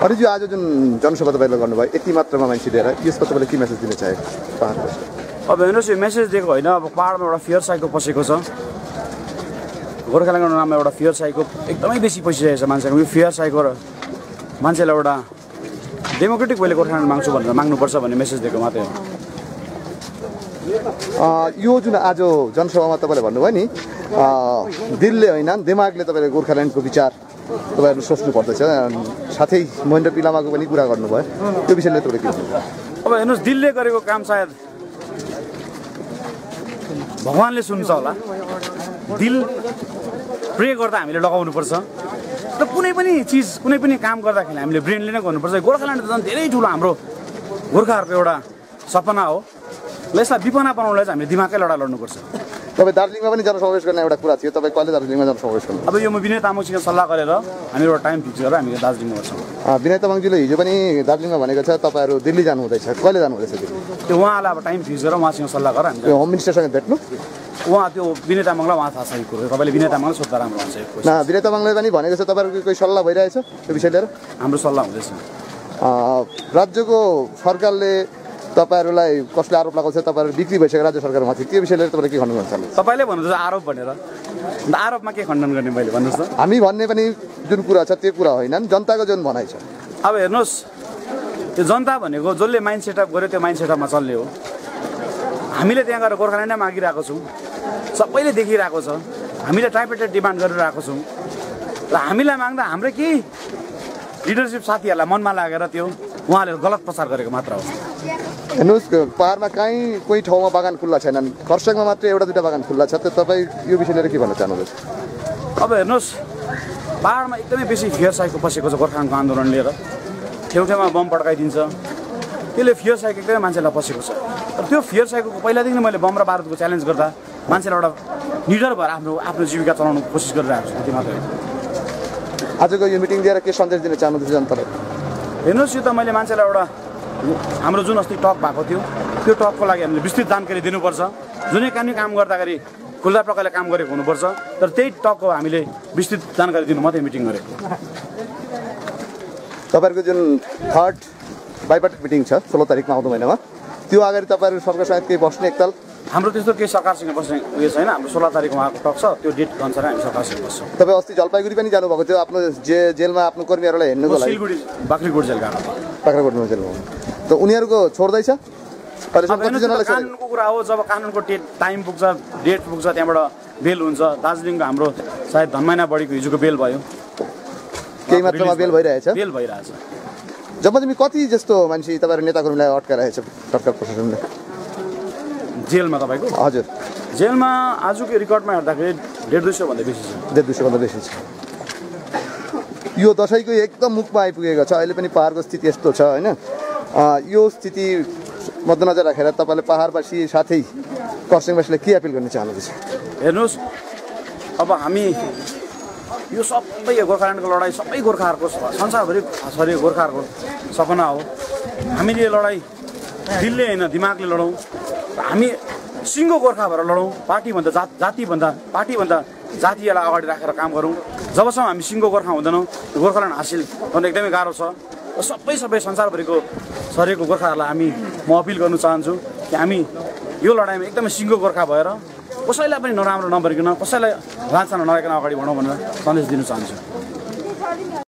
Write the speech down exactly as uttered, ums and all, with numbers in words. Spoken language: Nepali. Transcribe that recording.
हरिजी आज जुन जनसभा तपाईँले गर्नुभयो यति मात्रामा मान्छे लिएर यसको तपाईँले के मेसेज दिन चाहेको पहाडको? अब हेर्नुहोस् यो मेसेज दिएको होइन, अब पहाडमा एउटा फियर साइको पसेको छ। गोर्खाल्यान्डको नाममा एउटा फियर साइको एकदमै बेसी पसिरहेको छ मान्छेको। यो फियर साइको र मान्छेलाई एउटा डेमोक्रेटिक वेले गोर्खाल्यान्ड माग्छु भनेर माग्नुपर्छ भन्ने मेसेज दिएको मात्रै हो। यो जुन आज जनसभामा तपाईँले भन्नुभयो नि दिलले होइन दिमागले तपाईँले गोर्खाल्यान्डको विचार तपाईँहरू सोच्नु पर्दछ, साथै महेन्द्र पिलामाको पनि कुरा गर्नुभयो, त्यो विषयले तपाईँले के भन्नु? अब हेर्नुहोस् दिलले गरेको काम सायद भगवान्ले सुन्छ होला, दिल प्रे गर्दा हामीले लगाउनुपर्छ र कुनै पनि चिज कुनै पनि काम गर्दाखेरि हामीले ब्रेनले नै गर्नुपर्छ। गोर्खाल्यान्ड त झन् धेरै ठुलो हाम्रो गोर्खाहरूको एउटा सपना हो, यसलाई विपना बनाउनलाई चाहिँ हामीले दिमागकै लडाइँ लड्नुपर्छ। तपाईँ दार्जिलिङमा पनि जनसमावेश गर्ने एउटा कुरा थियो, तपाईँ कहिले दार्जिलिङमा जनसमावेश गर्नु? अब यो म विनय तामाङसँग सल्लाह गरेर हामी एउटा टाइम फिक्स गरेर हामी दार्जिलिङमा गर्छौँ। विनय तामाङजीले हिजो पनि दार्जिलिङमा भनेको छ तपाईँहरू दिल्ली जानु हुँदैछ, कहिले जानु हुँदैछ दिल्ली? त्यो उहाँलाई अब टाइम फिक्स गरेर उहाँसँग सल्लाह गरेर हामी होम मिनिस्टरसँग भेट्नु? उहाँ त्यो विनय तामाङलाई उहाँ थाहा छ यो कुरो, तपाईँले विनय तामाङलाई सोध्दा राम्रो हुन्छ। न विनय तामाङले पनि भनेको छ तपाईँहरूको कोही सल्लाह भइरहेछ त्यो विषय लिएर? हाम्रो सल्लाह हुँदैछ। राज्यको सरकारले तपाईँहरूलाई कसले आरोप लगाउँछ तपाईँहरू बिक्री भइसक्यो राज्य सरकारमाथि, त्यो विषय लिएर तपाईँले के खण्डन गर्नु चाहनुहुन्छ? तपाईँले भन्नुहुन्छ आरोप भनेर, आरोपमा के खण्डन गर्ने मैले भन्नुहोस् त? हामी भन्ने पनि जुन कुरा छ त्यो कुरा होइन, जनताको जुन भनाइ छ। अब हेर्नुहोस् त्यो जनता भनेको जसले माइन्ड सेटअप गर्यो त्यो माइन्ड सेटअपमा चल्ने हो। हामीले त्यहाँ गएर गोर्खाल्यान्डै मागिरहेको छौँ, सबैले देखिरहेको छ, हामीले ट्राइपेटेड डिमान्ड गरिरहेको छौँ र हामीलाई माग्दा हाम्रै केही लिडरसिप साथीहरूलाई मनमा लागेर त्यो उहाँले गलत प्रचार गरेको मात्र हो। हेर्नुहोस् पहाडमा कहीँ कोही ठाउँमा बागान खुल्ला छैनन्, खरसाङमा मात्रै एउटा दुईवटा बागान खुल्ला छ, त्यो तपाईँ यो विषय लिएर के भन्न चाहनुहुन्छ? अब हेर्नुहोस् पहाडमा एकदमै बेसी फियर साइको पसेको छ गोर्खाल्यान्डको आन्दोलन लिएर, ठाउँ ठाउँमा बम पड्काइदिन्छ, त्यसले फियर साइको एकदमै मान्छेलाई पसेको छ। र त्यो फियर साइको पहिलादेखि नै मैले बम र बारुदको च्यालेन्ज गर्दा मान्छेलाई एउटा निडर भएर आफ्नो आफ्नो जीविका चलाउनु कोसिस गरिरहेको छु, त्यति मात्रै। आजको यो मिटिङ दिएर के सन्देश दिन चाहनुहुन्छ जनतालाई? हेर्नुहोस् यो त मैले मान्छेलाई एउटा हाम्रो जुन अस्ति टक भएको थियो त्यो टकको लागि हामीले विस्तृत जानकारी दिनुपर्छ। जुनै कानुनी काम गर्दाखेरि खुल्ला प्रकारले काम गरेको हुनुपर्छ, तर त्यही टकको हामीले विस्तृत जानकारी दिनु मात्रै मिटिङ गरेको। तपाईँहरूको जुन थर्ड बाइपार्टिट मिटिङ छ सोह्र तारिकमा आउँदो महिनामा, त्यो अगाडि तपाईँहरू सरकारसँग केही बस्ने एकताल? हाम्रो त्यस्तो केही सरकारसँग बस्ने उयो छैन, हाम्रो सोह्र तारिकमा आएको टक छ, त्यो डेट अनुसार हामी सरकारसँग बस्छौँ। तपाईँ अस्ति जलपाइगुडी पनि जानुभएको थियो आफ्नो जे जेलमा आफ्नो कर्मीहरूलाई हेर्नुको लागि? सिलगढी बाख्राकोट जेल गएको। बाख्राकोटमा जेलमा त उनीहरूको छोड्दैछ? कानुनको कुरा हो, जब कानुनको टाइम पुग्छ डेट पुग्छ त्यहाँबाट बेल हुन्छ। दार्जिलिङको हाम्रो सायद धनमैना बढीको हिजोको बेल भयो, केही मात्रामा बेल भइरहेछ बेल भइरहेछ। जम्मा जम्मी कति जस्तो मान्छे तपाईँहरू नेताकर्मीलाई अड्काइरहेछ सरकार प्रशासनले जेलमा? तपाईँको हजुर जेलमा आजको रिकर्डमा हेर्दाखेरि डेढ दुई सय भन्दा बेसी छ। डेढ दुई सय भन्दा बेसी छ। यो दसैँको एकदम मुखमा आइपुगेको छ, अहिले पनि पहाडको स्थिति यस्तो छ होइन। यो स्थिति मध्यनजर राखेर तपाईँले पहाडवासी साथै खरसाङवासीलाई के अपिल गर्न चाहनुहुन्छ? हेर्नुहोस् अब हामी यो सबै गोर्खाल्यान्डको लडाइँ सबै गोर्खाहरूको संसारभरि सरी गोर्खाहरूको सपना हो। हामीले यो लडाइँ दिलले होइन दिमागले लडौँ, हामी सिङ्गो गोर्खा भएर लडौँ, पार्टीभन्दा जात जातिभन्दा पार्टीभन्दा जातिलाई अगाडि राखेर काम गरौँ। जबसम्म हामी सिङ्गो गोर्खा हुँदैनौँ गोर्खाल्यान्ड हासिल गर्नु एकदमै गाह्रो छ। र सबै सबै संसारभरिको सरेको गोर्खाहरूलाई हामी म अपिल गर्नु चाहन्छु कि हामी यो लडाइँमा एकदमै सिङ्गो गोर्खा भएर कसैलाई पनि नराम्रो नभरिकन कसैलाई लान्छा नराखिकन अगाडि बढौँ भनेर सन्देश दिन चाहन्छु।